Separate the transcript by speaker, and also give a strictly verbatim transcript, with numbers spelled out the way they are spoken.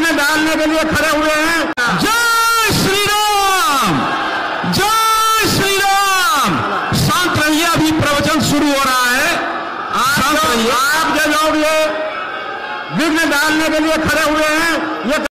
Speaker 1: विघ्न डालने के लिए खड़े हुए हैं।
Speaker 2: जय श्री राम, जय श्री राम। शांत रहिए, अभी प्रवचन शुरू हो रहा है।
Speaker 1: आप जो आप जो लोग ये विघ्न डालने के लिए खड़े हुए हैं, ये